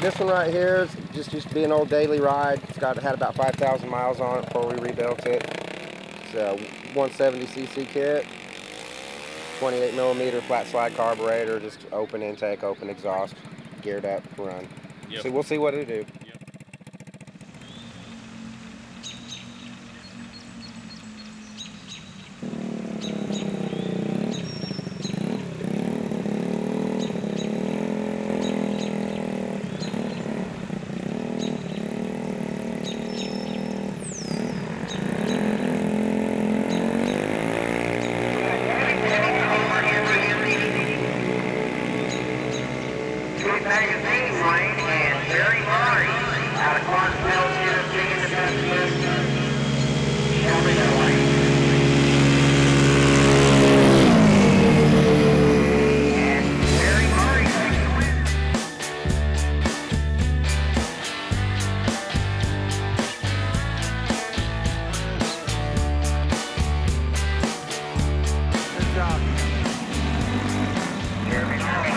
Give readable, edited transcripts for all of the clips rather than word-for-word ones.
This one right here is just used to be an old daily ride. It's had about 5,000 miles on it before we rebuilt it. It's a 170cc kit, 28mm flat slide carburetor, just open intake, open exhaust, geared up, run. Yep. So we'll see what it'll do. Yep. Magazine Lane and Barry Murray out of Clarksville, Tennessee in the best Shelby Lane. And Barry Murray takes the win. Good job. Barry Murray.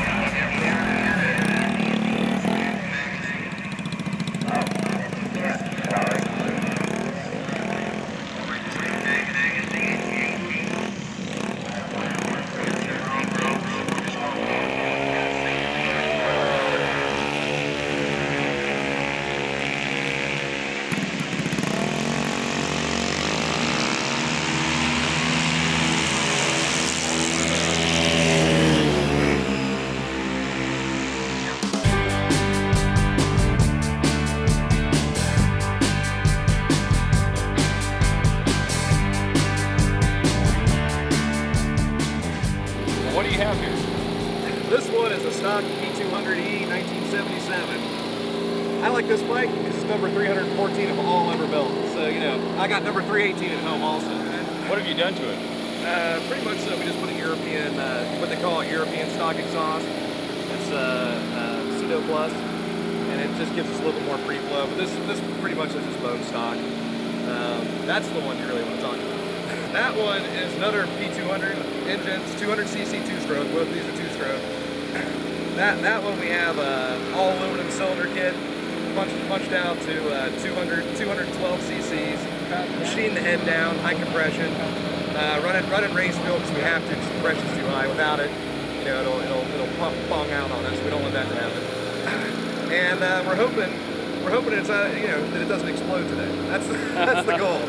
What do you have here? This one is a stock P200E 1977. I like this bike because it's number 314 of all ever built. So, you know, I got number 318 at home also. What have you done to it? Pretty much so, we just put a European, what they call a European stock exhaust. It's Pseudo Plus, and it just gives us a little bit more free flow. But this pretty much is just bone stock. That's the one you really want to talk about. That one is another P200 engine, 200cc two-stroke. Both of these are two-stroke. That one we have all aluminum cylinder kit, punched down to 212 cc's. Machine the head down, high compression. Running race fuel because we have to. Because the pressure's too high. Without it, you know, it'll pong out on us. We don't want that to happen. And we're hoping it's you know, that it doesn't explode today. That's the goal.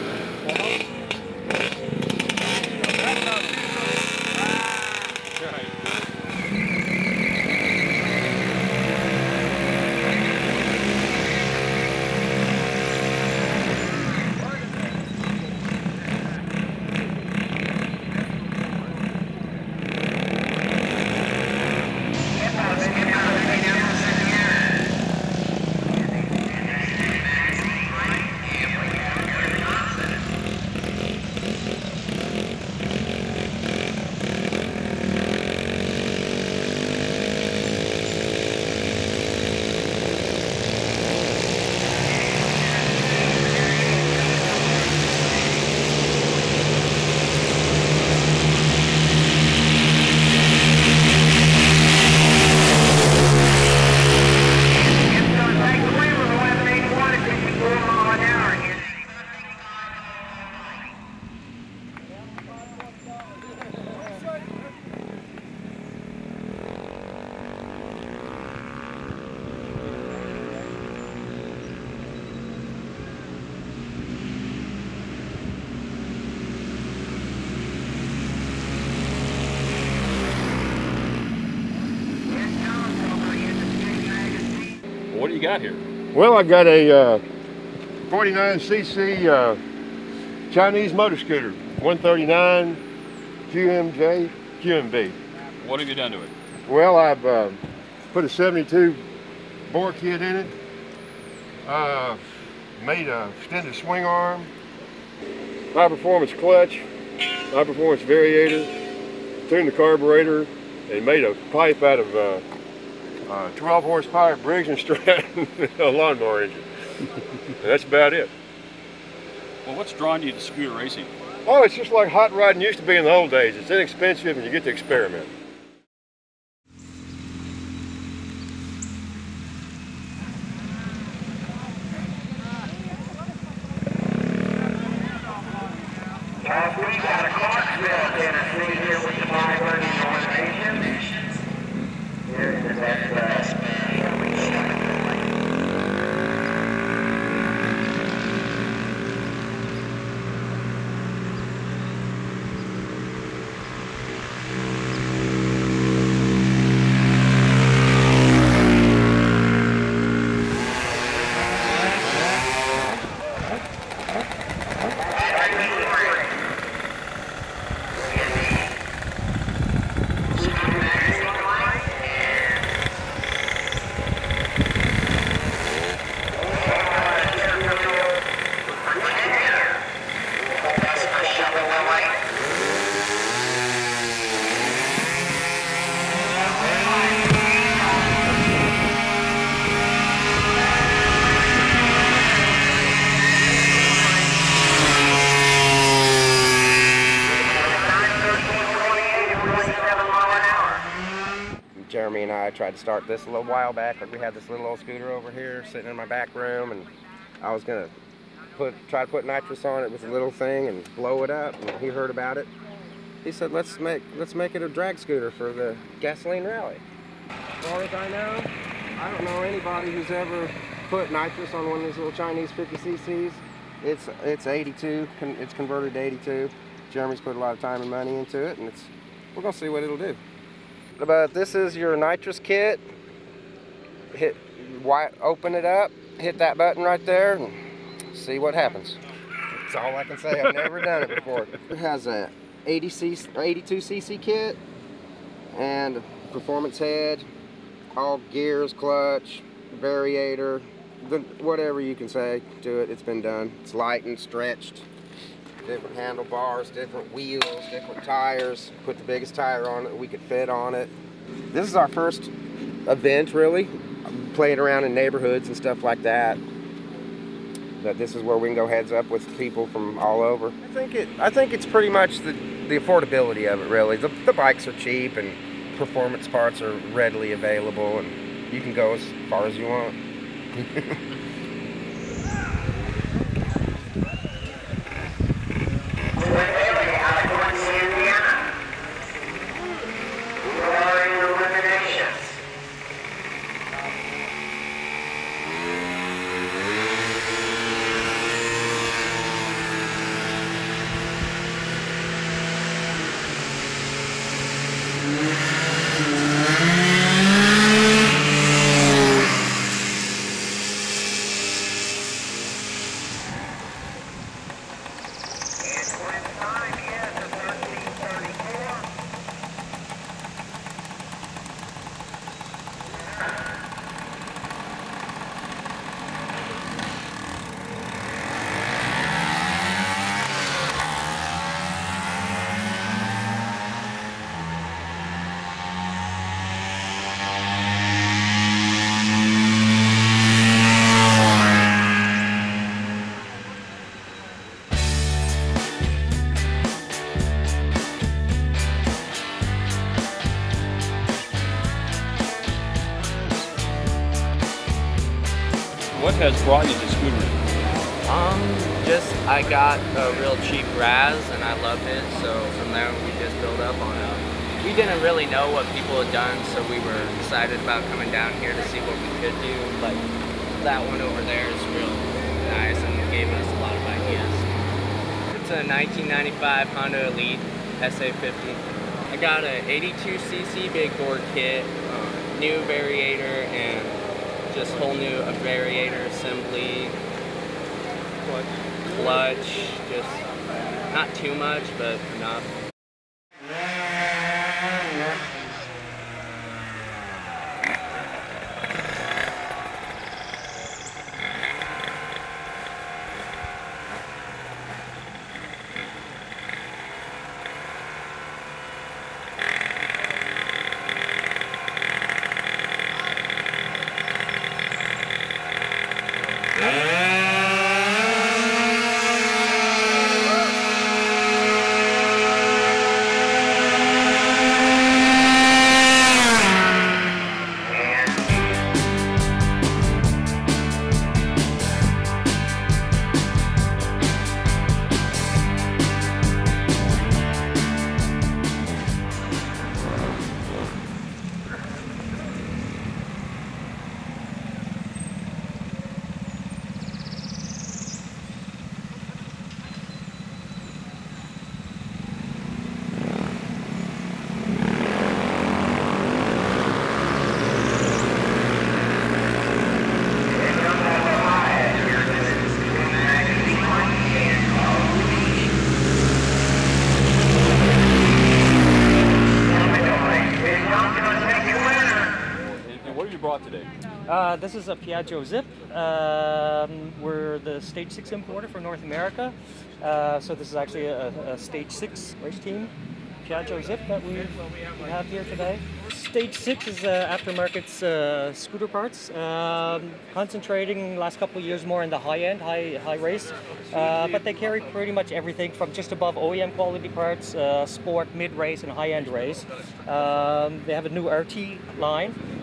What do you got here? Well, I got a 49cc Chinese motor scooter, 139 QMB. What have you done to it? Well, I've put a 72 bore kit in it, made a extended swing arm, high performance clutch, high performance variator, tuned the carburetor, and made a pipe out of 12 horsepower Briggs & Stratton lawnmower engine. And that's about it. Well, what's drawn you to scooter racing? Oh, it's just like hot rodding used to be in the old days. It's inexpensive and you get to experiment. tried to start this a little while back. Like we had this little old scooter over here sitting in my back room, and I was gonna try to put nitrous on it with a little thing and blow it up. And he heard about it. He said, let's make it a drag scooter for the gasoline rally. As far as I know, I don't know anybody who's ever put nitrous on one of these little Chinese 50cc's. It's 82. It's converted to 82. Jeremy's put a lot of time and money into it, and we're gonna see what it'll do. But this is your nitrous kit. Open it up, hit that button right there, and see what happens. That's all I can say. I've never done it before. It has a 82cc kit and performance head, all gears, clutch, variator, whatever you can say to it. It's been done. It's lightened, stretched, different handlebars, different wheels, different tires. Put the biggest tire on it we could fit on it. This is our first event, really, playing around in neighborhoods and stuff like that. But this is where we can go heads up with people from all over. I think it's pretty much the affordability of it, really. The bikes are cheap and performance parts are readily available, and you can go as far as you want. What has brought you to scootering? I got a real cheap Raz and I loved it, so from there we just built up on it. We didn't really know what people had done, so we were excited about coming down here to see what we could do. Like that one over there is real nice and gave us a lot of ideas. It's a 1995 Honda Elite SA50. I got an 82cc big board kit, new variator, and just whole new variator assembly, clutch, just not too much, but enough. Today? This is a Piaggio Zip. We're the Stage 6 importer for North America. So this is actually a Stage 6 race team Piaggio Zip that we have here today. Stage 6 is aftermarket scooter parts, concentrating last couple of years more in the high-end, high race, but they carry pretty much everything from just above OEM quality parts, sport, mid-race, and high-end race. They have a new RT line,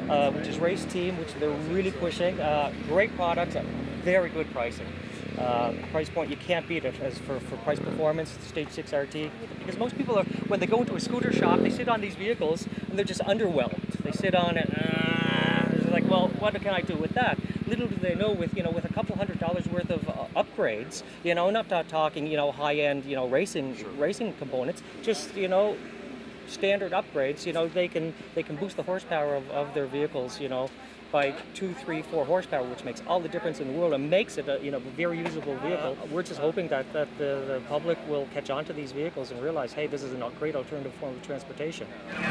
which is Race Team, which they're really pushing. Great products at very good pricing. Price point you can't beat it as for price performance, Stage 6 RT. Because most people are, when they go into a scooter shop, they sit on these vehicles and they're just underwhelmed. They sit on it, they're like, well, what can I do with that? Little do they know, with with a couple $100 worth of upgrades, not talking high-end racing components, just standard upgrades, they can boost the horsepower of their vehicles, by 2, 3, 4 horsepower, which makes all the difference in the world and makes it a very usable vehicle. We're just hoping that the public will catch on to these vehicles and realize, hey, this is a great alternative form of transportation.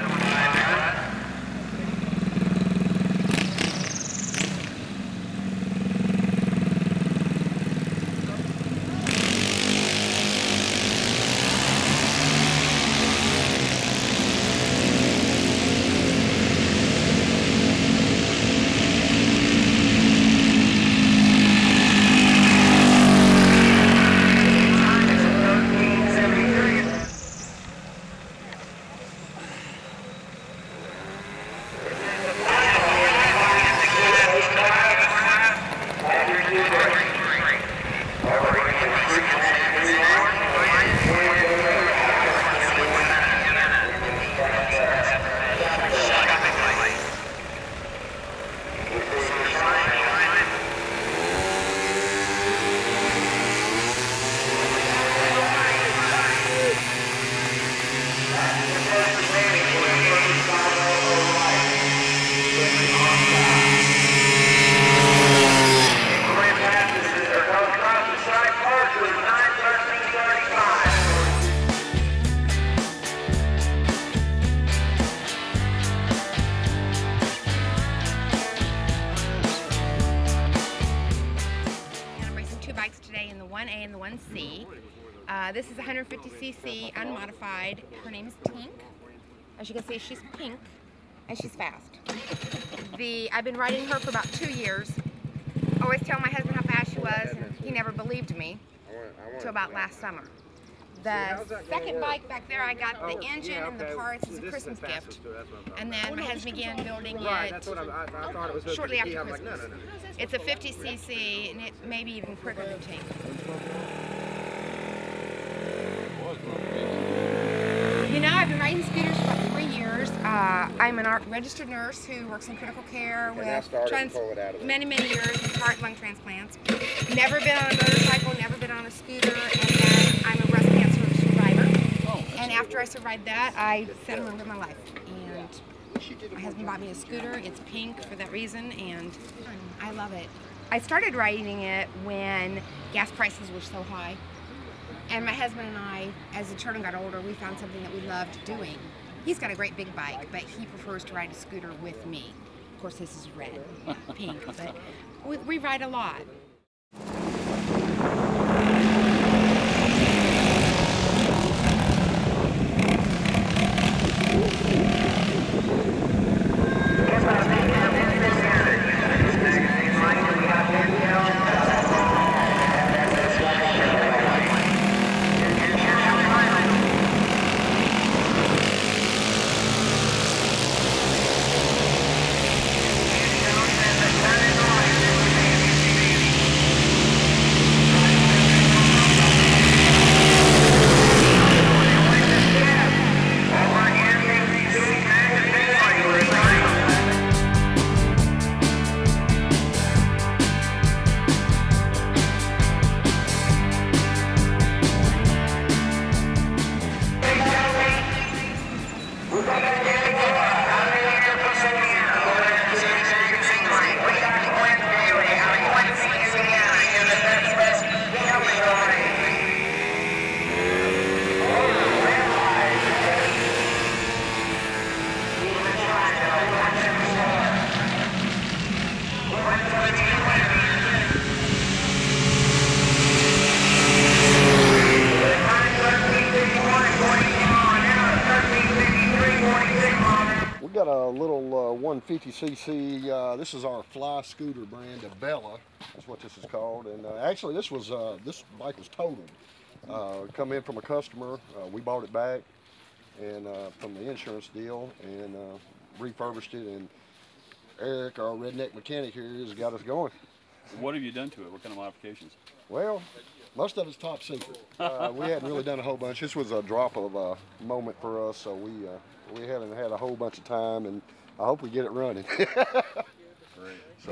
Today in the 1A and the 1C. This is 150cc unmodified. Her name is Tink. As you can see, she's pink and she's fast. I've been riding her for about 2 years. Always tell my husband how fast she was, and he never believed me until about last summer. The second bike back there, I got the engine and the parts as a Christmas gift. And then my husband began building it shortly after Christmas. It's a 50cc and it may be even quicker than Tink. I've been riding scooters for about 3 years. I'm a registered nurse who works in critical care with many years with heart and lung transplants. Never been on a motorcycle, never been on a scooter, and then I'm a breast cancer survivor. And after I survived that, I set on with my life. And my husband bought me a scooter. It's pink for that reason, and I love it. I started riding it when gas prices were so high. And my husband and I, as the children got older, we found something that we loved doing. He's got a great big bike, but he prefers to ride a scooter with me. Of course, this is red, pink, but we ride a lot. We've got a little 150cc, this is our fly scooter brand, a Bella, that's what this is called. And actually this bike was totaled. Come in from a customer, we bought it back and from the insurance deal and refurbished it and Eric, our redneck mechanic here, has got us going. What have you done to it? What kind of modifications? Well, most of it's top secret. We hadn't really done a whole bunch. This was a drop of a moment for us, so we haven't had a whole bunch of time, and I hope we get it running. Great. So.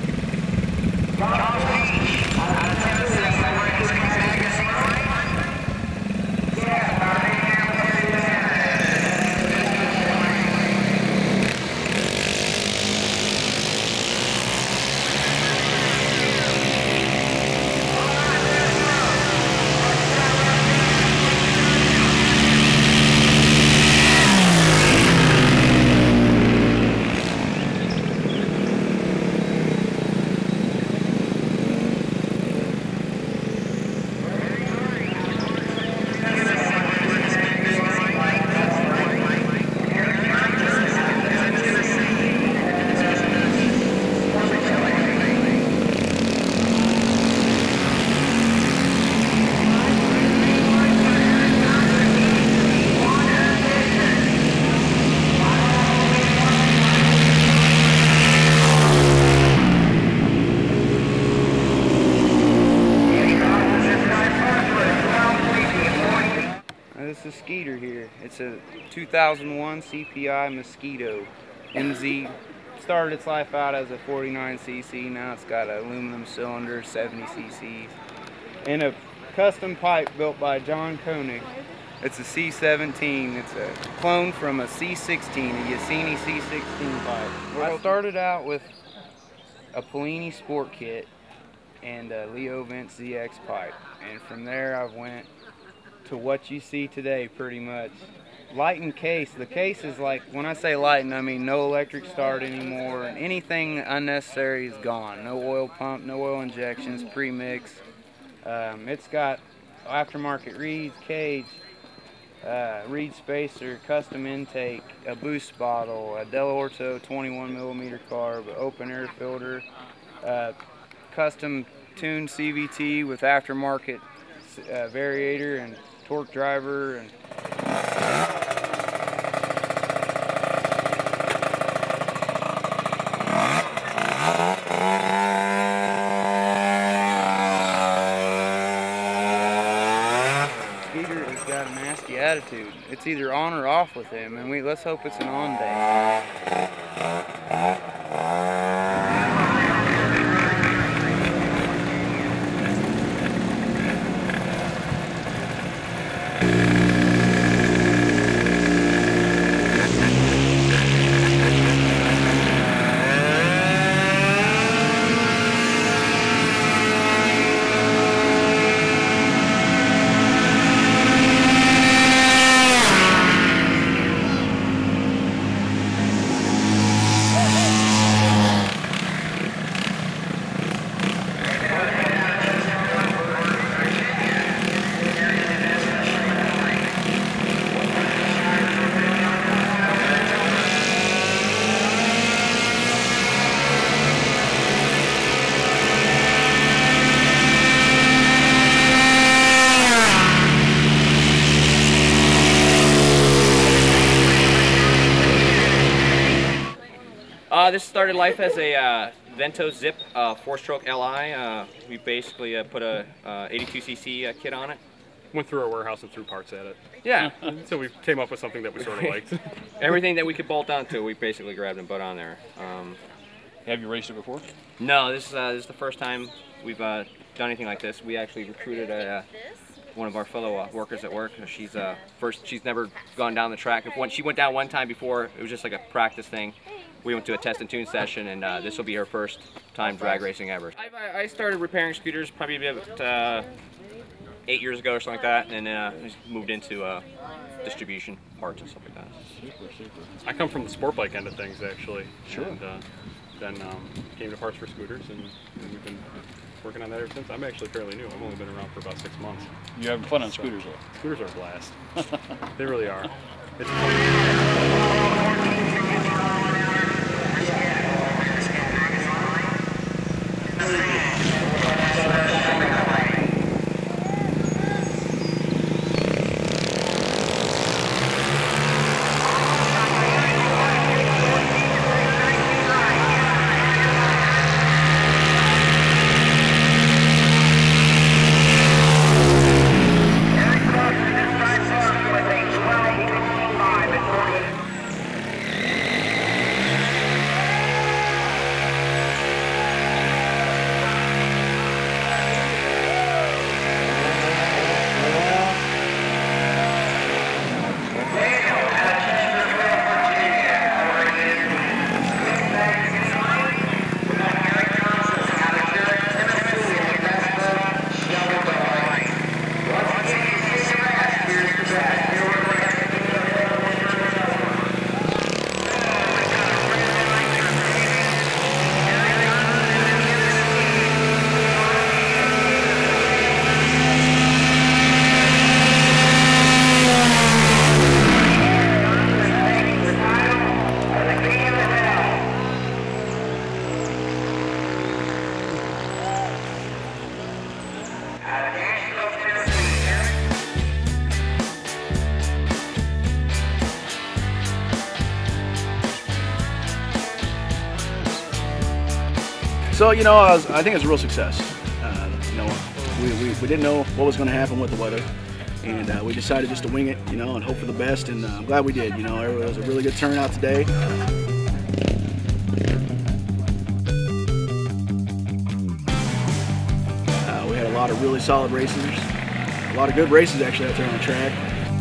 This is Skeeter here. It's a 2001 CPI Mosquito MZ. Started its life out as a 49cc. Now it's got an aluminum cylinder, 70cc, and a custom pipe built by John Koenig. It's a C17. It's a clone from a C16, a Yasini C16 pipe. Well, I started out with a Polini Sport Kit and a Leo Vince ZX pipe, and from there I went to what you see today, pretty much. Light and case. The case is like, when I say light, I mean no electric start anymore, and anything unnecessary is gone. No oil pump, no oil injections, pre-mix. It's got aftermarket reeds, cage, reed spacer, custom intake, a boost bottle, a Dell'Orto 21mm carb, open air filter, custom tuned CVT with aftermarket variator and torque driver, and Skeeter has got a nasty attitude. It's either on or off with him, and let's hope it's an on day. This started life as a Vento Zip 4-stroke Li. We basically put a 82cc kit on it. Went through our warehouse and threw parts at it. Yeah. So we came up with something that we sort of liked. Everything that we could bolt onto, we basically grabbed and put on there. Have you raced it before? No, this is the first time we've done anything like this. We actually recruited one of our fellow workers at work. She's never gone down the track. She went down one time before. It was just like a practice thing. We went to a test and tune session, and this will be her first time drag racing ever. I started repairing scooters probably about 8 years ago or something like that, and then I just moved into distribution, parts and stuff like that. Super, super. I come from the sport bike end of things, actually. Sure. And then came to Parts for Scooters, and we've been working on that ever since. I'm actually fairly new. I've only been around for about 6 months. You having fun on scooters, though? Scooters are a blast. They really are. It's fun. So, you know, I think it's a real success. You know, we didn't know what was going to happen with the weather, and we decided just to wing it, you know, and hope for the best, and I'm glad we did. You know, it was a really good turnout today. We had a lot of really solid racers, a lot of good races actually out there on the track.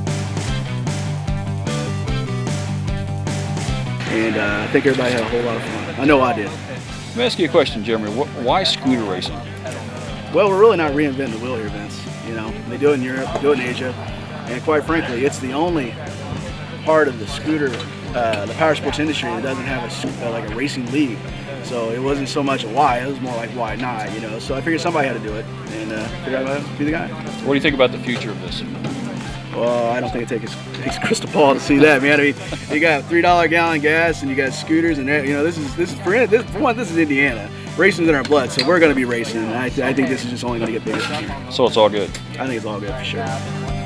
And I think everybody had a whole lot of fun. I know I did. Let me ask you a question, Jeremy. Why scooter racing? Well, we're really not reinventing the wheel here, Vince. You know, they do it in Europe, they do it in Asia, and quite frankly, it's the only part of the scooter, the power sports industry that doesn't have like a racing league. So it wasn't so much a why, it was more like why not, you know. So I figured somebody had to do it, and figured out how to be the guy. What do you think about the future of this? Well, I don't think it takes a crystal ball to see that, man. I mean, you got $3 gallon gas, and you got scooters, and you know, this is Indiana. Racing's in our blood, so we're going to be racing. And I think this is just only going to get bigger. So it's all good. I think it's all good for sure.